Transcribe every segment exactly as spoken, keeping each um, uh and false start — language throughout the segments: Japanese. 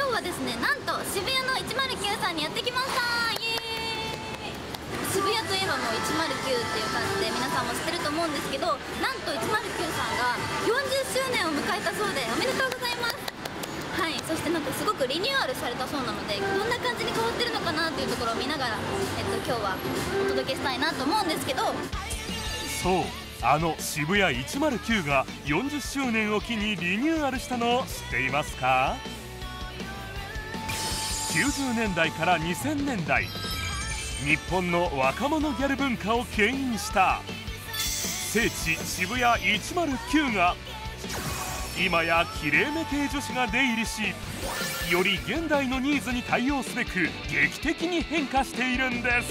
日はですね、なんと渋谷のいちまるきゅうさんにやってきました。イエーイ。渋谷といえばもういちまるきゅうっていう感じで皆さんも知ってると思うんですけど、なんといちまるきゅうさんがよんじゅっしゅうねんを迎えたそうで、おめでとうございます。はい、そしてなんかすごくリニューアルされたそうなので、どんな感じに変わってるのかなっていうところを見ながら、えっと、今日はお届けしたいなと思うんですけど、 そう、あの渋谷いちまるきゅうがよんじゅっしゅうねんを機にリニューアルしたのを知っていますか？きゅうじゅうねんだいからにせんねんだい、日本の若者ギャル文化を牽引した聖地渋谷いちまるきゅうが今やきれいめ系女子が出入りし、より現代のニーズに対応すべく劇的に変化しているんです。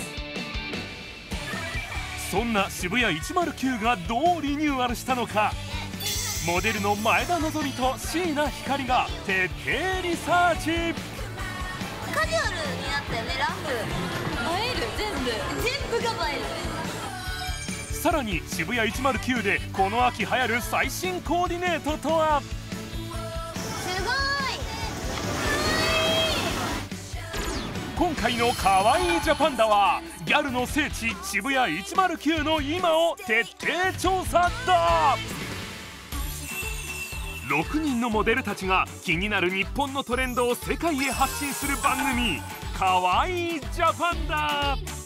そんな渋谷いちまるきゅうがどうリニューアルしたのか、モデルの前田望海と椎名ひかりが徹底リサーチ。 カジュアルになったよね。ラフ映える、全部全部が映える。 さらに渋谷いちまるきゅうでこの秋流行る最新コーディネートとは？ すごい。 今回のかわいいジャパンダはギャルの聖地渋谷いちまるきゅうの今を徹底調査だ。ろくにんのモデルたちが気になる日本のトレンドを世界へ発信する番組、かわいいジャパンダ。